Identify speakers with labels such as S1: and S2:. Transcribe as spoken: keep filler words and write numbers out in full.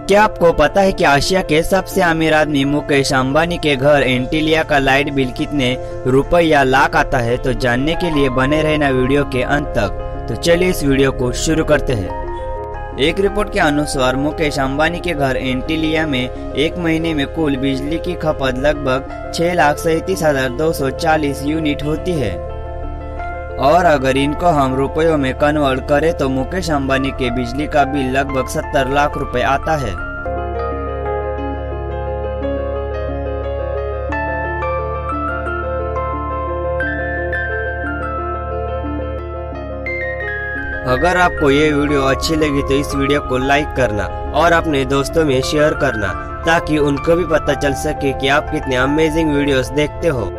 S1: क्या आपको पता है कि एशिया के सबसे अमीर आदमी मुकेश अंबानी के घर एंटीलिया का लाइट बिल कितने रुपए या लाख आता है? तो जानने के लिए बने रहना वीडियो के अंत तक। तो चलिए इस वीडियो को शुरू करते हैं। एक रिपोर्ट के अनुसार मुकेश अंबानी के घर एंटीलिया में एक महीने में कुल बिजली की खपत लगभग छह लाख सैंतीस हजार दो सौ चालीस यूनिट होती है और अगर इनको हम रुपयों में कन्वर्ट करें तो मुकेश अंबानी के बिजली का बिल लगभग सत्तर लाख रुपए आता है। अगर आपको ये वीडियो अच्छी लगी तो इस वीडियो को लाइक करना और अपने दोस्तों में शेयर करना ताकि उनको भी पता चल सके कि आप कितने अमेजिंग वीडियोस देखते हो।